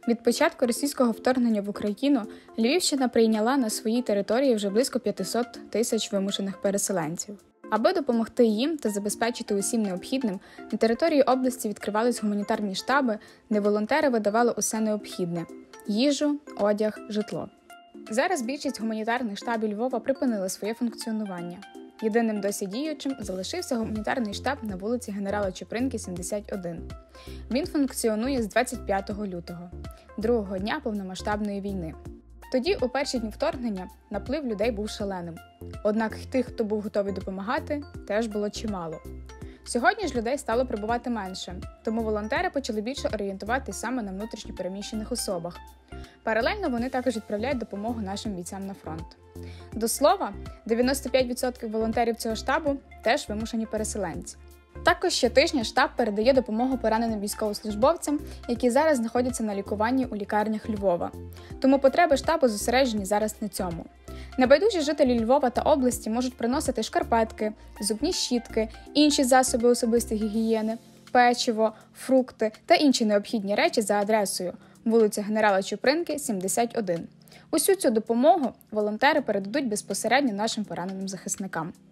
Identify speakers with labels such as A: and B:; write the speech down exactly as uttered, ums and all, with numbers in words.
A: Від початку російського вторгнення в Україну Львівщина прийняла на своїй території вже близько п'ятсот тисяч вимушених переселенців. Аби допомогти їм та забезпечити усім необхідним, на території області відкривались гуманітарні штаби, де волонтери видавали усе необхідне – їжу, одяг, житло. Зараз більшість гуманітарних штабів Львова припинили своє функціонування. Єдиним досі діючим залишився гуманітарний штаб на вулиці Генерала Чупринки, сімдесят один. Він функціонує з двадцять п'ятого лютого, другого дня повномасштабної війни. Тоді, у перші дні вторгнення, наплив людей був шаленим. Однак тих, хто був готовий допомагати, теж було чимало. Сьогодні ж людей стало прибувати менше, тому волонтери почали більше орієнтуватись саме на внутрішньо переміщених особах. Паралельно вони також відправляють допомогу нашим бійцям на фронт. До слова, дев'яносто п'ять відсотків волонтерів цього штабу теж вимушені переселенці. Також щотижня штаб передає допомогу пораненим військовослужбовцям, які зараз знаходяться на лікуванні у лікарнях Львова. Тому потреби штабу зосереджені зараз на цьому. Небайдужі жителі Львова та області можуть приносити шкарпетки, зубні щітки, інші засоби особистої гігієни, печиво, фрукти та інші необхідні речі за адресою вулиця Генерала Чупринки, сімдесят один. Усю цю допомогу волонтери передадуть безпосередньо нашим пораненим захисникам.